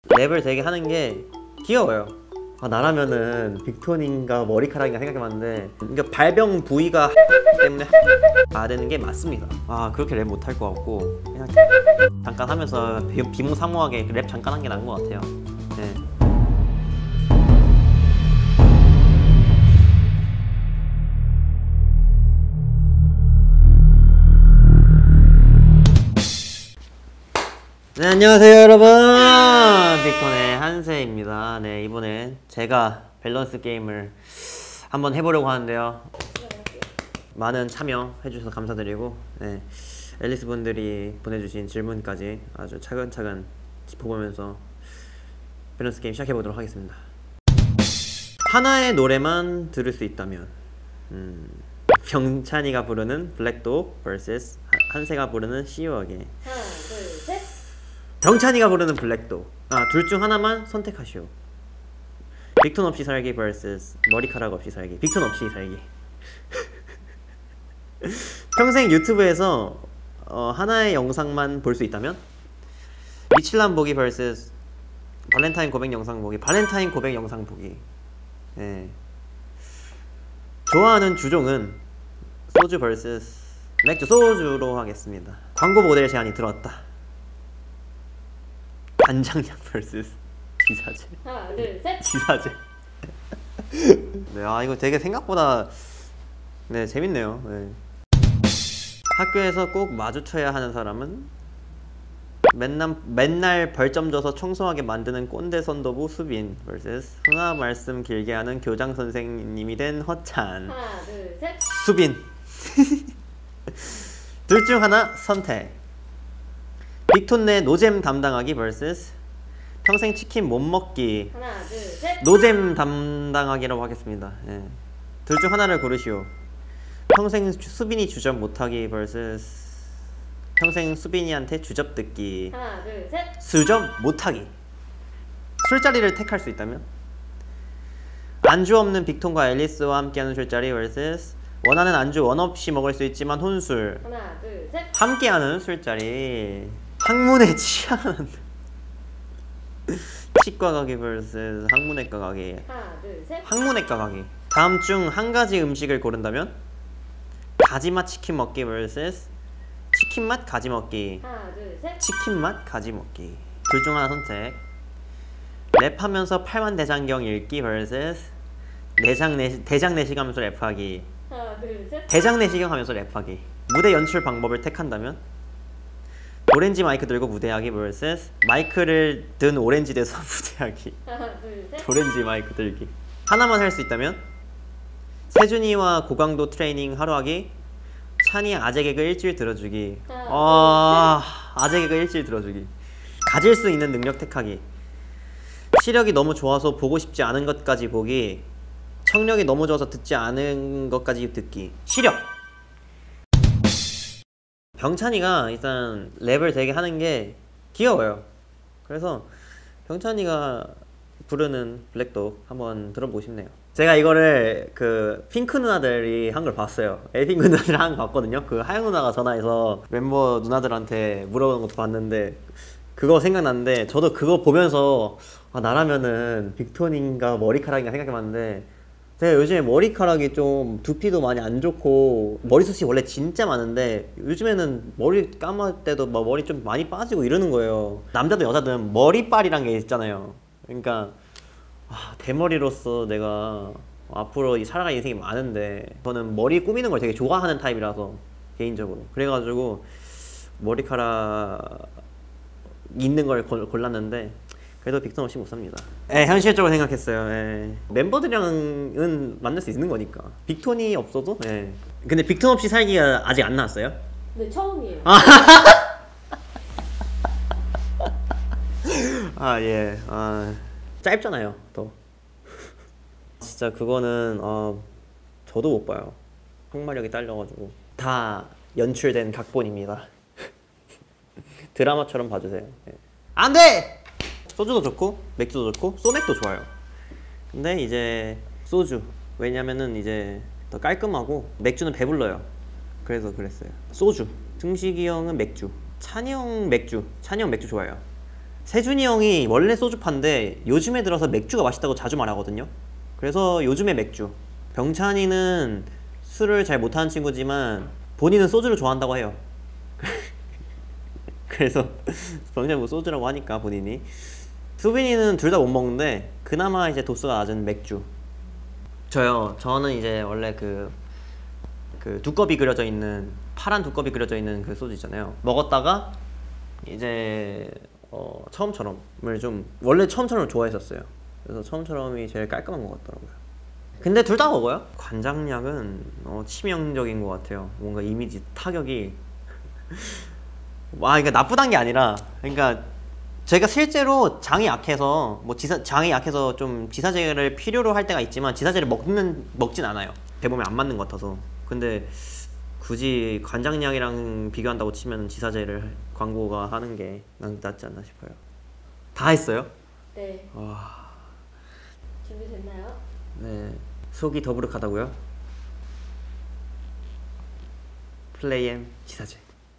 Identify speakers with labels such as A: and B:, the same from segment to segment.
A: 랩을 되게 하는 게 귀여워요. 나라면은 빅톤인가 머리카락인가 생각해봤는데 이게 발병 부위가 때문에 되는 게 맞습니다. 그렇게 랩 못할 것 같고 그냥 잠깐 하면서 비몽사몽하게 랩 잠깐 한 게 나은 것 같아요. 네. 네, 안녕하세요 여러분, 빅톤의 한세입니다. 네, 이번엔 제가 밸런스 게임을 한번 해보려고 하는데요. 많은 참여 해주셔서 감사드리고, 네, 앨리스 분들이 보내주신 질문까지 아주 차근차근 짚어보면서 밸런스 게임 시작해보도록 하겠습니다. 하나의 노래만 들을 수 있다면, 병찬이가 부르는 블랙독 vs 한세가 부르는 See You Again.
B: 하나, 둘, 셋.
A: 병찬이가 부르는 블랙독. 둘 중 하나만 선택하시오. 빅톤 없이 살기 vs 머리카락 없이 살기. 빅톤 없이 살기. 평생 유튜브에서 하나의 영상만 볼 수 있다면, 미칠남 보기 vs 발렌타인 고백 영상 보기. 발렌타인 고백 영상 보기. 네. 좋아하는 주종은 소주 vs 맥주. 소주로 하겠습니다. 광고 모델 제안이 들어왔다. 간장약 vs 지사제.
B: 하나, 둘, 셋.
A: 지사제. 네, 이거 되게 생각보다 재밌네요. 네. 학교에서 꼭 마주쳐야 하는 사람은 맨날 벌점 줘서 청소하게 만드는 꼰대 선도부 수빈 vs 흥화 말씀 길게 하는 교장 선생님이 된 허찬.
B: 하나, 둘, 셋.
A: 수빈. 둘 중 하나 선택. 빅톤 내 노잼 담당하기 vs 평생 치킨 못 먹기.
B: 하나, 둘, 셋.
A: 노잼 담당하기라고 하겠습니다. 예. 둘 중 하나를 고르시오. 평생 수빈이 주접 못하기 vs 평생 수빈이한테 주접 듣기.
B: 하나, 둘, 셋.
A: 수접 못하기. 술자리를 택할 수 있다면, 안주 없는 빅톤과 앨리스와 함께하는 술자리 vs 원하는 안주 원 없이 먹을 수 있지만 혼술.
B: 하나, 둘, 셋.
A: 함께하는 술자리. 학문에 취하는 치과 가기 vs 학문외과 가기.
B: 하나, 둘, 셋.
A: 학문외과 가기. 다음 중 한 가지 음식을 고른다면, 가지맛 치킨 먹기 vs 치킨맛 가지 먹기.
B: 하나, 둘, 셋.
A: 치킨맛 가지 먹기. 둘 중 하나 선택. 랩하면서 8만 대장경 읽기 vs 대장 내시경 하면서 랩하기.
B: 하나, 둘, 셋.
A: 대장 내시경 하면서 랩하기. 무대 연출 방법을 택한다면, 오렌지 마이크 들고 무대하기 vs 마이크를 든 오렌지 돼서 무대하기.
B: 하나, 둘, 셋.
A: 오렌지 마이크 들기. 하나만 할 수 있다면, 세준이와 고강도 트레이닝 하루 하기, 찬이 아재 개그 일주일 들어주기. 아재 개그 일주일 들어주기. 가질 수 있는 능력 택하기. 시력이 너무 좋아서 보고 싶지 않은 것까지 보기, 청력이 너무 좋아서 듣지 않은 것까지 듣기. 시력. 병찬이가 일단 랩을 되게 하는 게 귀여워요. 그래서 병찬이가 부르는 블랙독 한번 들어보고 싶네요. 제가 이거를 그 핑크 누나들이 한 걸 봤어요. 에이핑크 누나들 한 거 봤거든요. 그 하영 누나가 전화해서 멤버 누나들한테 물어보는 것도 봤는데, 그거 생각났는데, 저도 그거 보면서 나라면은 빅톤인가 머리카락인가 생각해봤는데, 제가 요즘에 머리카락이 좀 두피도 많이 안 좋고 머리숱이 원래 진짜 많은데, 요즘에는 머리 감을 때도 막 머리 좀 많이 빠지고 이러는 거예요. 남자든 여자든 머리빨이란 게 있잖아요. 그러니까 대머리로서 내가 앞으로 살아갈 인생이 많은데, 저는 머리 꾸미는 걸 되게 좋아하는 타입이라서 개인적으로, 그래가지고 머리카락 있는 걸 골랐는데, 그래도 빅톤 없이 못 삽니다. 현실적으로 생각했어요. 멤버들이랑은 만날 수 있는 거니까. 빅톤이 없어도. 근데 빅톤 없이 살기가 아직 안 나왔어요?
B: 네, 처음이에요.
A: 예. 짧잖아요, 더. 진짜 그거는 저도 못 봐요. 항마력이 딸려가지고. 다 연출된 각본입니다. 드라마처럼 봐주세요. 안 돼! 소주도 좋고 맥주도 좋고 소맥도 좋아요. 근데 이제 소주, 왜냐면은 이제 더 깔끔하고, 맥주는 배불러요. 그래서 그랬어요. 소주. 승식이 형은 맥주, 찬이 형 맥주. 찬이 형 맥주 좋아해요. 세준이 형이 원래 소주파인데 요즘에 들어서 맥주가 맛있다고 자주 말하거든요. 그래서 요즘에 맥주. 병찬이는 술을 잘 못하는 친구지만 본인은 소주를 좋아한다고 해요. 그래서 병찬이 뭐 소주라고 하니까 본인이. 수빈이는 둘 다 못 먹는데 그나마 이제 도수가 낮은 맥주. 저는 이제 원래 그 두꺼비 그려져 있는 파란 두꺼비 그려져 있는 그 소주 있잖아요. 먹었다가 이제 처음처럼을 좀 원래 처음처럼을 좋아했었어요. 그래서 처음처럼이 제일 깔끔한 것 같더라고요. 근데 둘 다 먹어요. 관장약은 치명적인 것 같아요. 뭔가 이미지 타격이 그러니까 나쁘단 게 아니라 그러니까 제가 실제로 장이 약해서 장이 약해서 좀 지사제를 필요로 할 때가 있지만 지사제를 먹진 않아요. 대몸에 안 맞는 것 같아서. 근데 굳이 관장약이랑 비교한다고 치면 지사제를 광고가 하는 게 낫지 않나 싶어요. 다 했어요?
B: 네.
A: 와.
B: 준비됐나요?
A: 네. 속이 더부룩하다고요? 플레이엠 지사제.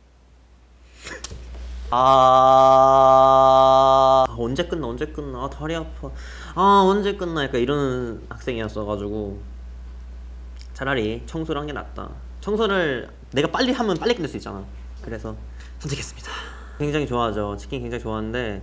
A: 언제 끝나 다리 아파 언제 끝나 약간 이런 학생이었어가지고 차라리 청소를 한 게 낫다. 청소를 내가 빨리 하면 빨리 끝낼 수 있잖아. 그래서 선택했습니다. 굉장히 좋아하죠. 치킨 굉장히 좋아하는데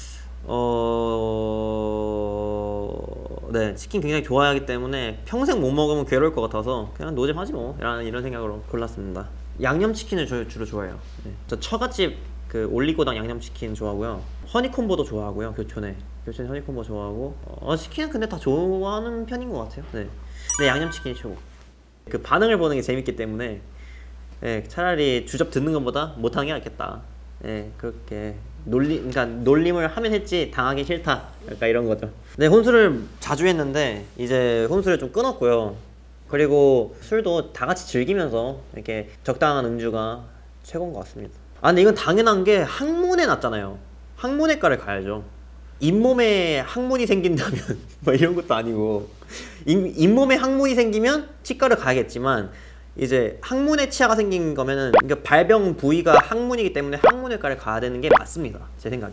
A: 네, 치킨 굉장히 좋아하기 때문에 평생 못 먹으면 괴로울 것 같아서 그냥 노잼하지 뭐 이런 생각으로 골랐습니다. 양념치킨을 주로 좋아해요. 네. 저 처갓집 그 올리고당 양념치킨 좋아하고요. 허니콤보도 좋아하고요. 교촌에 허니콤보 좋아하고 치킨은 근데 다 좋아하는 편인 것 같아요. 네, 양념치킨이 최고. 그 반응을 보는 게 재밌기 때문에 네, 차라리 주접 듣는 것보다 못하는 게 낫겠다. 네, 그렇게 그러니까 놀림을 하면 했지 당하기 싫다. 약간 이런 거죠. 네, 혼술을 자주 했는데 이제 혼술을 좀 끊었고요. 그리고 술도 다 같이 즐기면서 이렇게 적당한 음주가 최고인 것 같습니다. 근데 이건 당연한 게 학문에 났잖아요. 학문외과를 가야죠. 잇몸에 항문이 생긴다면 뭐 이런 것도 아니고 잇몸에 항문이 생기면 치과를 가야겠지만 이제 항문에 치아가 생긴 거면은 그러니까 발병 부위가 항문이기 때문에 항문외과를 가야 되는 게 맞습니다. 제 생각에.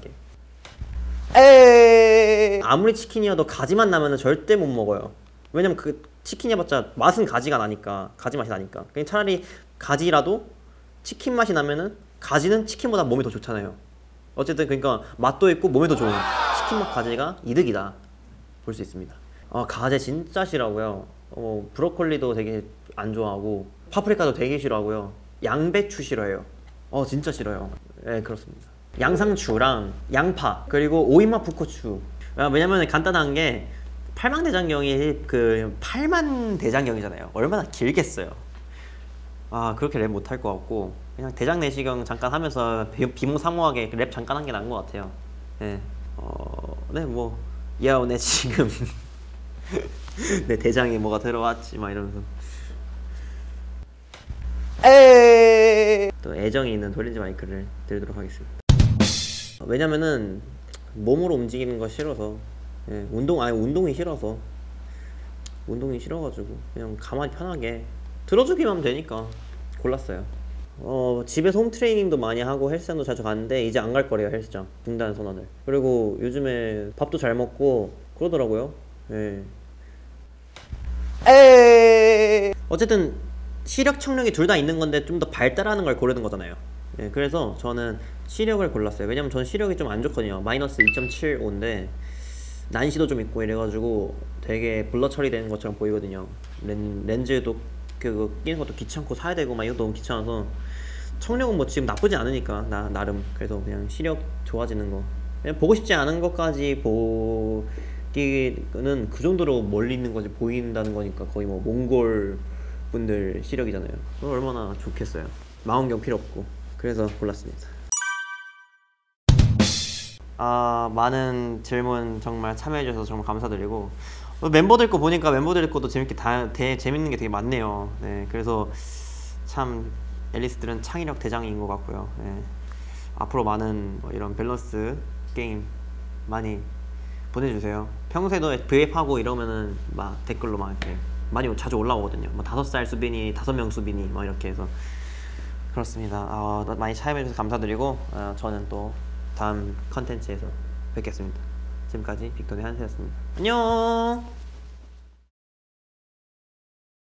A: 아무리 치킨이어도 가지만 나면은 절대 못 먹어요. 왜냐면 그 치킨이 해봤자 맛은 가지가 나니까, 가지 맛이 나니까. 그냥 차라리 가지라도 치킨 맛이 나면은 가지는 치킨보다 몸에 더 좋잖아요. 어쨌든 그러니까 맛도 있고 몸에도 좋은 치킨 맛 가지가 이득이다 볼 수 있습니다. 가지 진짜 싫어하고요. 브로콜리도 되게 안 좋아하고 파프리카도 되게 싫어하고요. 양배추 싫어해요. 진짜 싫어요. 네, 그렇습니다. 양상추랑 양파 그리고 오이맛 북고추. 왜냐면 간단한 게 팔망대장경이 그 8만 대장경이잖아요. 얼마나 길겠어요. 그렇게 랩 못할 것 같고 그냥 대장 내시경 잠깐 하면서 비몽사몽하게 랩 잠깐 한 게 나은 것 같아요. 네, 내 지금 내 대장에 뭐가 들어왔지 막 이러면서 또 애정이 있는 돌리지 마이크를 들도록 하겠습니다. 왜냐면은 몸으로 움직이는 거 싫어서 운동이 싫어서 운동이 싫어가지고 그냥 가만히 편하게 들어주기만 하면 되니까 골랐어요. 집에서 홈트레이닝도 많이 하고 헬스장도 자주 가는데 이제 안 갈 거래요. 헬스장 중단 선언을. 그리고 요즘에 밥도 잘 먹고 그러더라고요. 예. 어쨌든 시력 청력이 둘 다 있는 건데 좀 더 발달하는 걸 고르는 거잖아요. 예, 그래서 저는 시력을 골랐어요. 왜냐면 저는 시력이 좀 안 좋거든요. 마이너스 2.75인데 난시도 좀 있고 이래가지고 되게 블러 처리되는 것처럼 보이거든요. 렌즈도 그거 끼는 것도 귀찮고 사야 되고 막 이거 너무 귀찮아서 청력은 뭐 지금 나쁘지 않으니까 나름 그래서 그냥 시력 좋아지는 거 그냥 보고 싶지 않은 것까지 보기는 그 정도로 멀리 있는 거지 보인다는 거니까 거의 뭐 몽골 분들 시력이잖아요. 얼마나 좋겠어요. 망원경 필요 없고. 그래서 골랐습니다. 많은 질문 정말 참여해주셔서 정말 감사드리고 멤버들 거 보니까 멤버들 것도 재밌는 게 되게 많네요. 네, 그래서 참 앨리스들은 창의력 대장인 것 같고요. 네, 앞으로 많은 이런 밸런스 게임 많이 보내주세요. 평소에도 브이앱하고 이러면은 막 댓글로 막 이렇게 많이 자주 올라오거든요. 뭐 5살 수빈이, 5명 수빈이 막 이렇게 해서 그렇습니다. 많이 참여해주셔서 감사드리고 저는 또 다음 컨텐츠에서 뵙겠습니다. 지금까지 빅톤의 한세였습니다. 안녕.